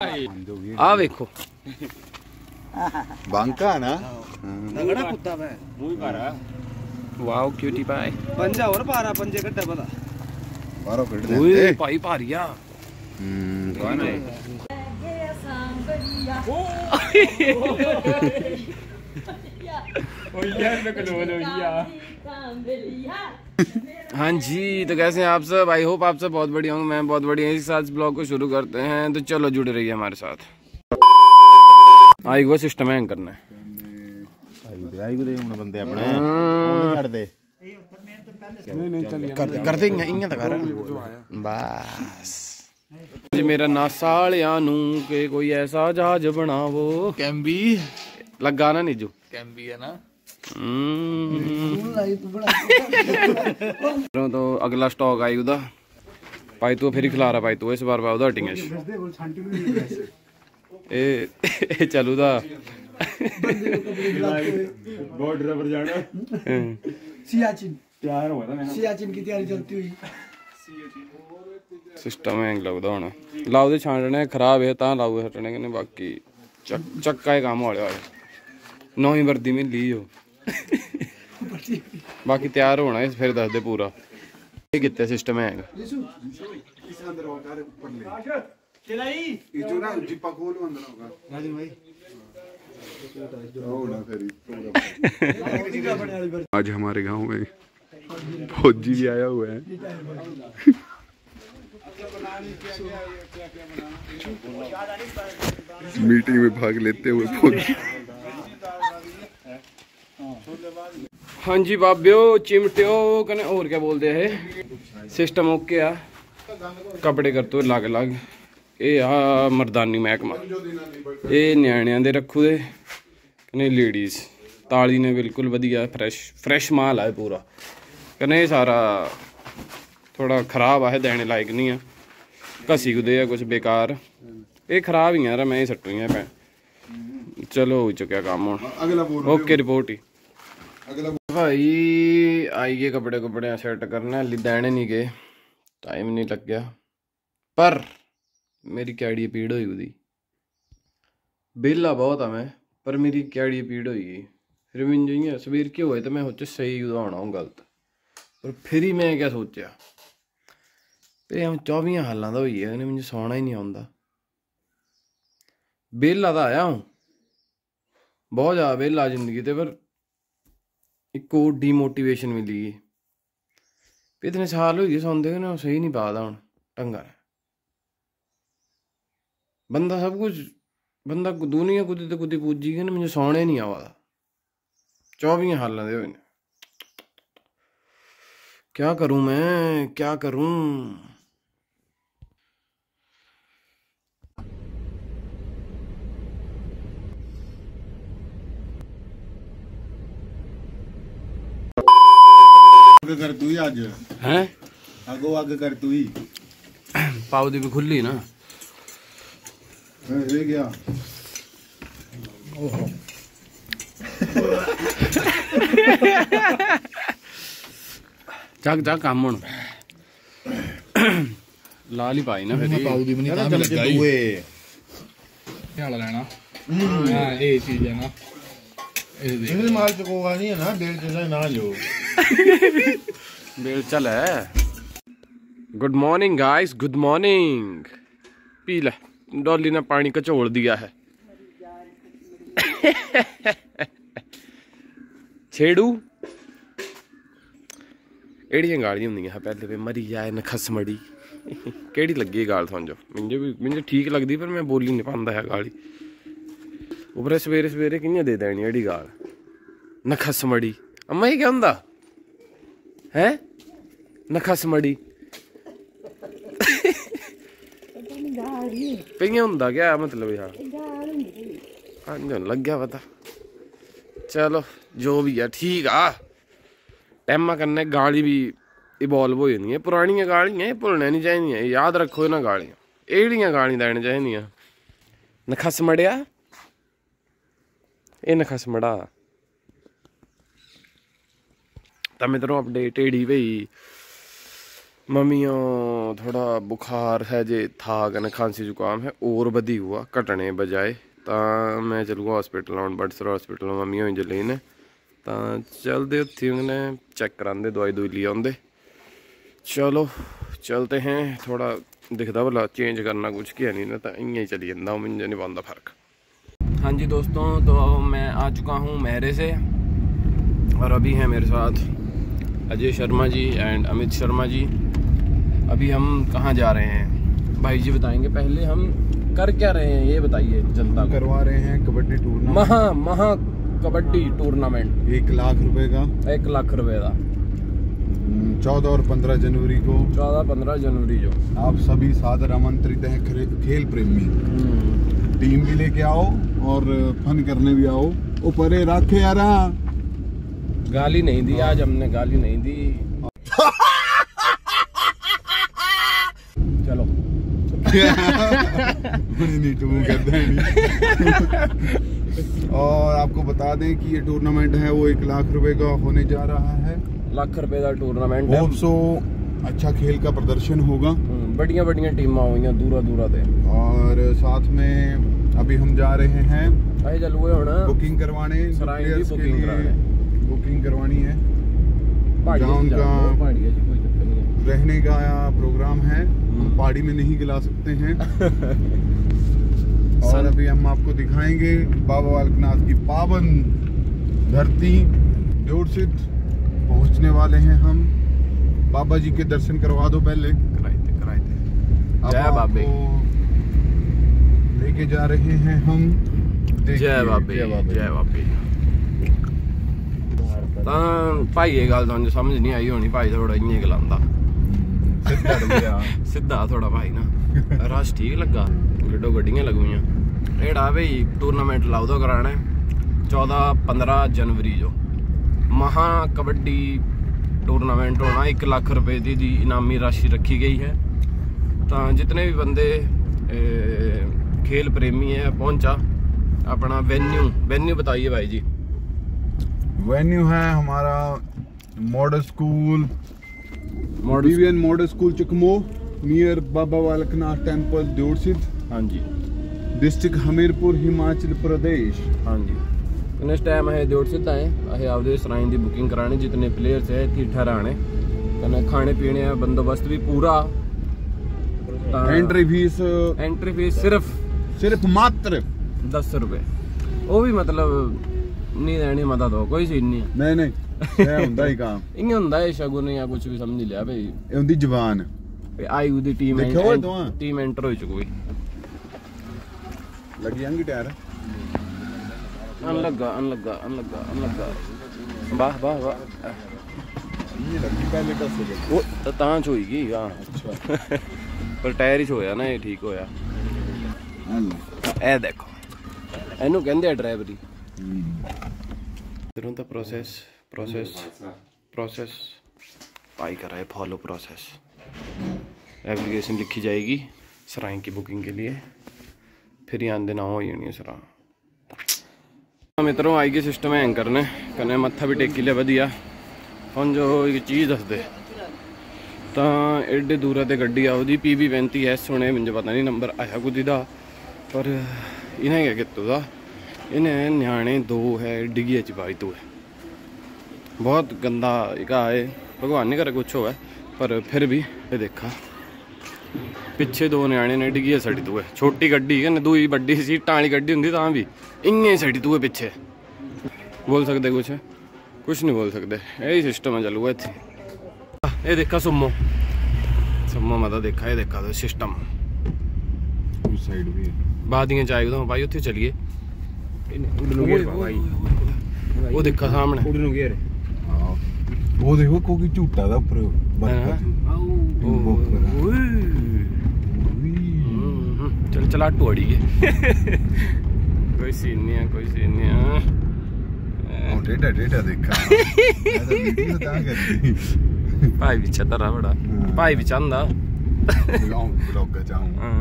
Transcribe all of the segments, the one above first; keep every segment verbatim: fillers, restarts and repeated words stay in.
आ देखो बांका ना तगड़ा कुत्ता है मुंह पारा वाओ क्यूटी पाई पंजा और पारा पंजे कट्टा पता बारो कट दे ओए भाई पारिया हम्म कौन है हाँ जी, तो कैसे हैं आप सब? आई होप आप सब बहुत बढ़िया होंगे। मैं बहुत बढ़िया। इसी साथ ब्लॉग को शुरू करते हैं, तो चलो जुड़े रहिए हमारे साथ। आई वो सिस्टम है करना है आई को दे उन बंदे अपने ओने छड़ दे नहीं नहीं चल कर कर दे इंया तो कर बस जी। मेरा ना सालियां नू के कोई ऐसा जहाज बनावो कैम्बी लगा ना नीजू कैम्बी है ना। तो अगला स्टॉक आई उदा भाई तू फिर खिला रहा भाई तू इस बार पाओ हटिंग ए चलू दा बॉर्डर पर जाना सियाचिन तैयार हुआ था मैंने सियाचिन की तैयारी चलती हुई सिस्टम है लगदा होना लाओ दे छांटने खराब है ता लाओ हटने के बाकी चक चक्का ही काम होया नौ ही वर्दी में ली हो बाकी तैयार होना है फिर दस दे पूरा ये कितने सिस्टम है आज हमारे गांव में फौजी भी आया हुआ है मीटिंग में भाग लेते हुए फौजी। हाँ जी बाबियो चिमटियो कने और क्या बोलते हैं सिस्टम ओके आ कपड़े करते हुए लाग लाग ये आ मर्दानी महकमा ये न्याणियां दे रखू दे कने लेडीज ताली ने बिल्कुल वधिया फ्रैश फ्रैश माल है पूरा कने सारा थोड़ा खराब है देने लायक नहीं है घसी कुदे है कुछ बेकार ये खराब ही है मैं ही सट्टू ही है चलो हो चुका काम हूँ ओके रिपोर्ट ही भाई आइए कपड़े कपड़े सेट करने हाली देने नहीं गए टाइम नहीं लग गया पर मेरी कैड़ी पीड़ हुई उदी बेला बहुत है मैं पर मेरी कैड़ी पीड़ हुई फिर मैं जो सवेर के हुए तो मैं सोचा सही उदाहरण हूँ गलत पर फिर ही मैं क्या सोचा फिर हम चौबीस हालों का हुई है मुझे सोना ही नहीं आता बेला तो आया हूँ बहुत ज़्यादा बेला जिंदगी ते पर एक और डीमोटिवेशन मिली इतने साल हो गए सौंदे ना सही नहीं पाता हूँ ढंगा बंदा सब कुछ बंदा दुनिया कुछ तो कुछ पुजी गया ना मुझे सोने नहीं आवा चौबीस हालों के हुए क्या करूं मैं क्या करूं कर तू ही आज हैं आगो आगे कर तू ही पाव दी भी खुली ना ये गया ओहो जाग जाग काम होना लाल ही पाई ना फिर पाव दी बनी काम लगा हुए क्या लेना हां ये चीज है ना ये माल चकोगा नहीं है ना बेल जैसा ना लो बेल चल है good morning guys good morning पी ले डॉली ने पानी कचोड़ दिया है छेड़ू एड़ियां गालियां होंदियां पहले पे मरी जाए नखस मड़ी केड़ी लगी है गाल समझो मुझे भी मुझे ठीक लगती पर मैं बोली नहीं पाता है गाली उपर सवेरे सवेरे कि'यां दे देनी एड़ी गाल नखस मड़ी अम्मा ये क्या होंदा है नखस मड़ी पे होंदा क्या मतलब यार हाँ लग गया पता चलो जो भी है ठीक आ टाइम कन्नै गाली भी इवॉल्व हो जाती है पुरानियां गालियां भुलना नहीं चाहिए याद रखो ना गालियां एड़ियां गालियां देनी चाहिए नखस मड़िया ये नखस मड़ा तो मित्रों अपडेट एड़ी भाई मम्मियों थोड़ा बुखार है जे था कने खांसी जुकाम है और बधी हुआ घटने बजाए तो मैं चलूँगा hospital out Badsar hospital mummy होई जले ने तो चलते उत्थे उन्हें चेक करांदे दवाई दुई ले आंदे। चलो चलते हैं, थोड़ा दिखता भला चेंज करना कुछ क्या नहीं ना तो इं ही चली जाता मुझे नहीं पाता फर्क। हाँ जी दोस्तों, तो मैं आ चुका हूँ महरे से और अभी हैं मेरे साथ अजय शर्मा जी एंड अमित शर्मा जी। अभी हम कहाँ जा रहे हैं भाई जी बताएंगे, पहले हम कर क्या रहे हैं ये बताइए जनता। करवा रहे हैं कबड्डी टूर्नामेंट, महा महा कबड्डी टूर्नामेंट एक लाख रुपए का एक लाख रुपए का चौदह और पंद्रह जनवरी को चौदह पंद्रह जनवरी जो आप सभी सादर आमंत्रित हैं। खेल प्रेमी टीम भी लेके आओ और फन करने भी आओ। ओ परे रखे यार, गाली नहीं दी आज हमने, गाली नहीं दी। चलो नहीं तो कहते हैं नहीं। और आपको बता दें कि ये टूर्नामेंट है वो एक लाख रुपए का होने जा रहा है। लाख रुपए का टूर्नामेंट है। सो अच्छा खेल का प्रदर्शन होगा, बढ़िया बढ़िया टीम हुई दूरा दूरा थे। और साथ में अभी हम जा रहे हैं अरे चल हुए होना बुकिंग करवाने, प्लेयर्स के लिए बुकिंग करवानी है। जहाँ उनका रहने का प्रोग्राम है, हम पहाड़ी में नहीं गिला सकते हैं। और अभी हम आपको दिखाएंगे बाबा बालकनाथ की पावन धरती जोड़सिद्ध पहुंचने वाले हैं हम। बाबा जी के दर्शन करवा दो पहले। कराते कराते जय बाबे लेके जा रहे हैं हम। जय बाबे जय बाबे। भाई ये गल तुझे समझ नहीं आई होनी, भाई थोड़ा इं गलांदा सीधा थोड़ा भाई ना रश ठीक लगा, गड्डो गड्डियां लगुइयां। एड़ा भाई टूर्नामेंट लाओ तो कराना है चौदह पंद्रह जनवरी जो महा कबड्डी टूर्नामेंट होना। एक लाख रुपए की दी इनामी राशि रखी गई है। तो जितने भी बंदे ए, खेल प्रेमी है पहुंचा अपना वेन्यू वेन्यू बताइए भाई जी। वेन्यू है हमारा model school BVN model school Chakmoh near Baba Balaknath temple Jodsidh. हाँ जी, डिस्ट्रिक्ट हमीरपुर हिमाचल प्रदेश। हाँ जी, इस टाइम है जोड़सिद्ध आए अहे आपदे सराइन की बुकिंग कराने। जितने प्लेयर्स है इतनी ठहराने कने खाने पीने बंदोबस्त भी पूरा। एंट्री फीस एंट्री फीस सिर्फ सिर्फ मात्र दस रुपए, वो भी मतलब नहीं देनी मदद हो कोई सीन नहीं है। नहीं नहीं ਇਹ ਹੁੰਦਾ ਹੀ ਕੰਮ ਇੰਜ ਹੁੰਦਾ ਹੈ ਸ਼ਗੁਨ ਜਾਂ ਕੁਝ ਵੀ ਸਮਝ ਲਿਆ ਭਈ ਇਹ ਹੁੰਦੀ ਜ਼ਬਾਨ ਆਈ ਉਹਦੀ ਟੀਮ ਹੈ ਦੇਖੋ ਦੋਵਾਂ ਟੀਮ ਐਂਟਰ ਹੋਈ ਚੁੱਕੀ ਲੱਗ ਜਾਂਗੀ ਟਾਇਰ ਅਨ ਲੱਗਾ ਅਨ ਲੱਗਾ ਅਨ ਲੱਗਾ ਅਨ ਲੱਗਾ ਵਾਹ ਵਾਹ ਵਾਹ ਇਹ ਲੱਗੀ ਪਹਿਲੇ ਦੱਸੇ ਉਹ ਤਾਂ ਚ ਹੋਈਗੀ ਹਾਂ। ਅੱਛਾ ਪਰ ਟਾਇਰ ਹੀ ਹੋਇਆ ਨਾ ਇਹ ਠੀਕ ਹੋਇਆ। ਇਹ ਦੇਖੋ ਇਹਨੂੰ ਕਹਿੰਦੇ ਆ ਡਰਾਈਵਰੀ। इधरों का प्रोसेस प्रोसेस प्रोसेस पाई कर रहा है फॉलो प्रोसेस। एप्लीकेशन लिखी जाएगी सराय की बुकिंग के लिए, फिर ही आंदे ना हो जानी है सरा। मित्रों आई गए सिस्टम हैंग करने कने मत्था भी टेकी लिया वधिया। हम जो एक चीज़ दस दे तो एडे दूर से गड्डी आओ दी पी बी पैंती एस होने मुझे पता नहीं नंबर आया कुछ दा, पर इन्हें क्या कितों दा इन्हें न्याणे दो है डिगी च पाई तो है। बहुत गंदा का है, भगवान नहीं करे कुछ हो है, पर फिर भी ये देखा पिछे दो न्याणे ने डिगी सड़ी तू है। छोटी गड्डी है दूई बड्डी सीटां वाली गड्डी होंगी तां भी इं सड़ी तू है पिछे। बोल सकते कुछ कुछ नहीं बोल सकते, यही सिस्टम है चलूगा इतने। ये देखा सुमो सुमो मत देखा, ये देखा तो सिस्टम साइड भी बादियां चाहिए तो भाई उत्थे चलिए। वो देखा सामने वो देखो कोई झूठा था ऊपर चल चला टोड़ी है। कोई सीन नहीं है, कोई सीन नहीं है। टेढ़ा टेढ़ा देखा भाई भी चतरा बड़ा भाई भी चांदा ब्लॉग चाहूँ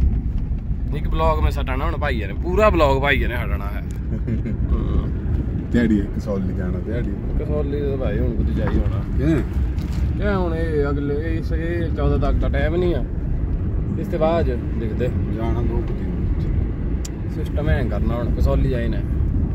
एक ब्लॉग में सटाना हूँ भाई ने पूरा ब्लॉग भाई ने हटना है। ਦਿਹਾੜੀ ਕਸੌਲੀ ਜਾਣਾ ਦਿਹਾੜੀ ਕਸੌਲੀ ਦਾ ਭਾਈ ਹੁਣ ਕੁਝ ਜਾਈ ਹੋਣਾ ਕਿਹ ਕਿਆ ਹੁਣ ਇਹ ਅਗਲੇ ਇਸ ਇਹ ਚੌਦਾਂ ਤੱਕ ਦਾ ਟਾਈਮ ਨਹੀਂ ਆ ਇਸ ਤੋਂ ਬਾਅਦ ਦੇਖਦੇ ਜਾਣਾ ਦੋ ਕੁ ਦਿਨ ਸਿਸਟਮ ਐਂ ਕਰਨਾ ਹੁਣ ਕਸੌਲੀ ਜਾਈ ਨਾ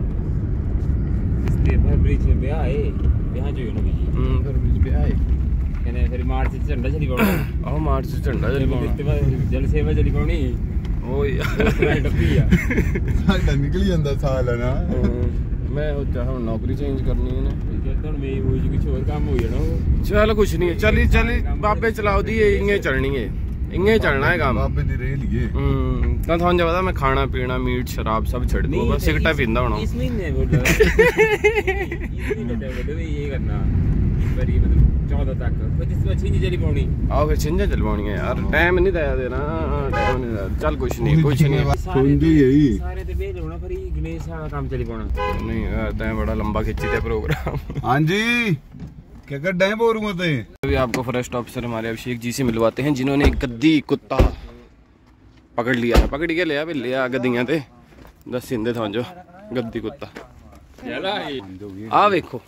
ਤੇ ਫਰਵਰੀ ਚ ਵਿਆਹ ਹੈ ਵਿਆਹ ਜੋ ਹੋਣਾ ਵੀ ਹੂੰ ਫਿਰ ਵਿੱਚ ਵਿਆਹ ਹੈ ਕਹਿੰਦੇ ਫਿਰ ਮਾਰਚ ਚ ਝੰਡਾ ਚਲੀ ਪਾਉਣਾ ਆਹ ਮਾਰਚ ਚ ਝੰਡਾ ਜਲੀ ਇਸ ਤੋਂ ਬਾਅਦ ਜਲ ਸੇਵਾ ਚਲੀ ਪਾਉਣੀ ਉਹ ਯਾਰ ਡੱਬੀ ਆ ਸਾਡਾ ਨਿਕਲ ਜਾਂਦਾ ਸਾਲ ਹੈ ਨਾ ਮੈਂ ਉਹ ਚਾਹ ਹੁਣ ਨੌਕਰੀ ਚੇਂਜ ਕਰਨੀ ਹੈ ਨਾ ਜਦੋਂ ਮੈਂ ਹੋਈ ਜੀ ਕੁਝ ਹੋਰ ਕੰਮ ਹੋ ਜਾਣਾ ਉਹ ਚੱਲ ਕੁਛ ਨਹੀਂ ਚੱਲੀ ਚੱਲੀ ਬਾਬੇ ਚਲਾਉਦੀ ਏ ਇੰਗੇ ਚੱਲਣੀ ਏ ਇੰਗੇ ਚੱਲਣਾ ਹੈ ਕੰਮ ਬਾਬੇ ਦੀ ਰੇਹ ਲਈਏ ਹੂੰ ਤਾਂ ਤੁਹਾਨੂੰ ਜਾ ਪਤਾ ਮੈਂ ਖਾਣਾ ਪੀਣਾ ਮੀਟ ਸ਼ਰਾਬ ਸਭ ਛੱਡ ਦੂੰ ਬਸ ਸਿਗਰਟਾਂ ਪੀਂਦਾ ਹੋਣਾ ਇਸ ਮਹੀਨੇ ਬੋਲ ਰਹਾ ਇਸ ਮਹੀਨੇ ਦਾ ਬੋਲ ਇਹ ਕਰਨਾ ਬੜੀ ਮਤਲਬ ਚੌਦਾਂ ਤੱਕ ਫਿਰ ਜਿਸ ਤੋਂ ਛਿੰਝ ਜਲੀ ਪਾਉਣੀ ਆਓ ਫਿਰ ਛਿੰਝਾਂ ਚਲਵਾਉਣੀਆਂ ਯਾਰ ਟਾਈਮ ਨਹੀਂ ਦਿਆ ਦੇਣਾ ਟਾਈਮ ਨਹੀਂ ਦਿਆ ਚੱਲ ਕੁਛ ਨਹੀਂ ਕੁਛ ਨਹੀਂ ਸੁਣਦੀ ਹੈ ਸਾਰੇ ਤੇ ਵੇਲ ਹੋਣਾ ਫਿਰ ਗਣੇਸ਼ ਵਾਲਾ ਕੰਮ ਚਲੀ ਪਾਉਣਾ नहीं यार तैं बड़ा लंबा खिंची थे प्रोग्राम ਹਾਂਜੀ क्या कर रहे हैं बोरूं ते अभी आपको फॉरेस्ट ऑफिसर हमारे अभिषेक जी से मिलवाते हैं जिन्होंने एक गद्दी कुत्ता पकड़ लिया है पकड़ के लिया भी लिया गद्दियां ते दस सिंधे था जो गद्दी कुत्ता आ देखो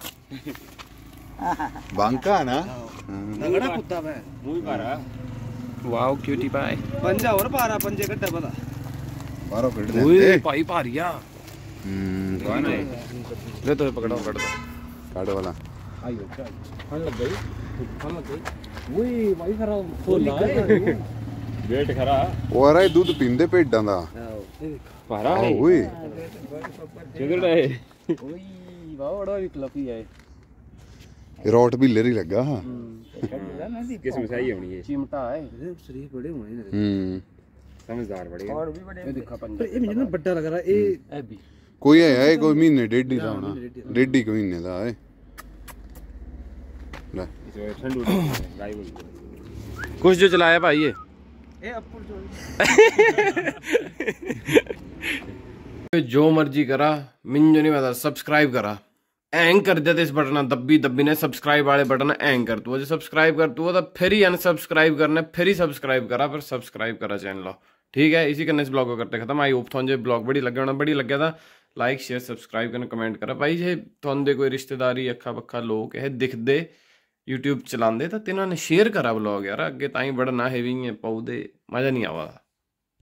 बांका ना तगड़ा कुत्ता है ਮੂੰਹ ਭਾਰਾ वाओ क्यूटी पाए पंजा और पारा पंजे कट्टा पता बारो कट ओए दे भाई भारिया हम्म ਕੌਣ ਹੈ ले तो पकड़ो पकड़ दो काट वाला आइयो चल फन लग गई फन लग गई ओए भाई खरा खोल है ਵੇਟ ਖਰਾ ਉਹ ਆ ਰਿਹਾ ਦੁੱਧ ਪੀਂਦੇ ਭੇਡਾਂ ਦਾ ਭਾਰਾ ਆਹ ਓਏ ਕਿਧਰ ਰਹੇ ओए वाह बड़ा भी क्लफी है ਰੋਟ ਵੀ ਲੇਰੀ ਲੱਗਾ ਹਾਂ ਕਿਸ ਨੂੰ ਸਹੀ ਹੋਣੀ ਹੈ चिमटा है शरीर बड़े हुए हैं ਹੂੰ ਸਮਝਦਾਰ ਬੜੇ और भी बड़े ये देखा पंजा ये मुझे ना बड़ा लग रहा है ये ए भी ਕੋਈ ਹੈ ਇਹ ਕੋਈ ਮਹੀਨੇ ਡੇਢ ਹੀ ਦਾ ਹੋਣਾ ਡੇਢ ਹੀ ਮਹੀਨੇ ਦਾ ਹੈ ਲੈ ਇਸ ਠੰਡੂ ਗਾਈ ਬੋਲ कुछ जो चलाया भाई ये ए अपुर जो मर्जी करा मिन जो नहीं पता सब्सक्राइब करा एंग कर देते इस बटन दब्बी दब्बी ने सब्सक्राइब वाले बटन एंग कर तू जो सब्सक्राइब कर तू तो फिर ही अनसब्सक्राइब करना फिर ही सब्सक्राइब करा फिर सब्सक्राइब करा चैनल ठीक है इसी करने इस ब्लॉग को करते खत्म आई होप थोड़े ब्लॉग बड़ी लगे होना बड़ी लगे था लाइक शेयर सब्सक्राइब करना कमेंट करा भाई जे थोड़े कोई रिश्तेदारी अखा बखा लोग है दिखते यूट्यूब चलाते तो तिन्होंने शेयर करा ब्लॉग यार अगे ताई बड़ा ना हैवी पाऊ दे मजा नहीं आवा